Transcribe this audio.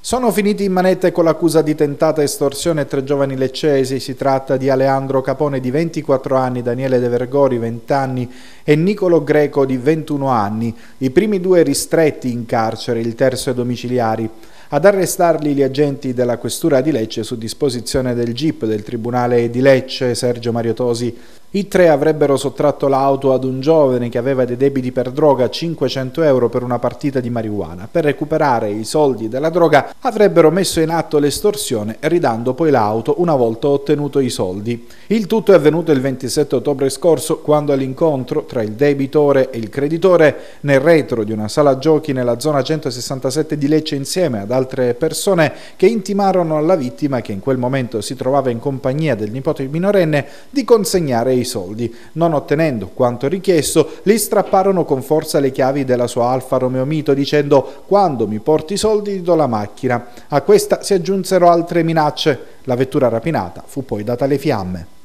Sono finiti in manette con l'accusa di tentata estorsione 3 giovani leccesi. Si tratta di Aleandro Capone di 24 anni, Daniele De Vergori 20 anni e Nicolo Greco di 21 anni. I primi due ristretti in carcere, il terzo ai domiciliari. Ad arrestarli gli agenti della Questura di Lecce su disposizione del GIP del Tribunale di Lecce, Sergio Mario Tosi. I tre avrebbero sottratto l'auto ad un giovane che aveva dei debiti per droga, 500 euro per una partita di marijuana. Per recuperare i soldi della droga avrebbero messo in atto l'estorsione, ridando poi l'auto una volta ottenuto i soldi. Il tutto è avvenuto il 27 ottobre scorso, quando all'incontro tra il debitore e il creditore, nel retro di una sala giochi nella zona 167 di Lecce, insieme ad altre persone che intimarono alla vittima, che in quel momento si trovava in compagnia del nipote minorenne, di consegnare i soldi. Non ottenendo quanto richiesto, gli strapparono con forza le chiavi della sua Alfa Romeo Mito, dicendo: "Quando mi porti i soldi ti do la macchina". A questa si aggiunsero altre minacce. La vettura rapinata fu poi data alle fiamme.